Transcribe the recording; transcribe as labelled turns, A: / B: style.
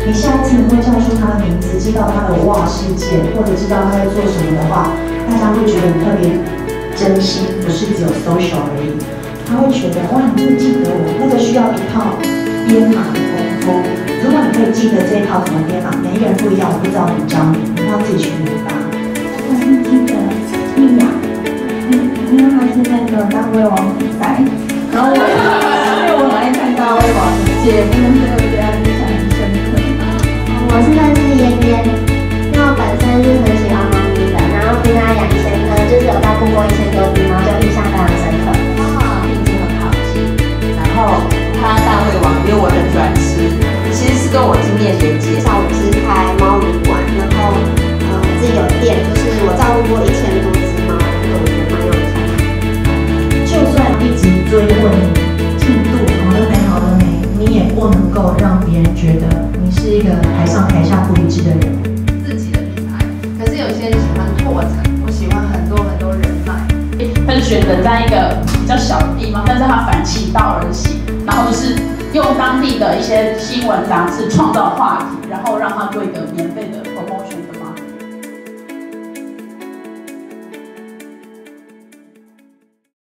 A: 你下一次能够叫出他的名字，知道他的哇事件，或者知道他在做什么的话，大家会觉得你特别真心，不是只有 social 而已。他会觉得哇，你会记得我，那个需要一套编码的功夫。如果你可以记得这一套怎么编码，每一个人不一样，我不知道怎么教你，你要自己去研发。
B: 我是记得丽雅，因为他是那个大胃王比赛，然后因为我很爱看大胃王的节目，所以我对他印象很深刻。
C: 我是认识嫣嫣，因为我本身是很喜欢猫咪的，然后听他养1000颗，就是有照顾过1000多只猫，就印象非常深刻。
D: 毕竟很好吃，然后他大胃王，因为我很喜欢吃，其实是跟我经验连接。
C: 像我是开猫咪馆，然后我自己有店，就是我照顾过1000多只猫，所以我觉得蛮有印象。
A: 就算一直追问你进度好了没，好了没，你也不能够让别人觉得你是一个台上台下不一致的人。
E: 自己的品牌，可是有些人喜欢拓展，我喜欢很多人脉。
F: 他就选择在一个比较小的地方，但是他反其道而行，然后就是用当地的一些新闻杂志创造话题，然后让他做一个免费的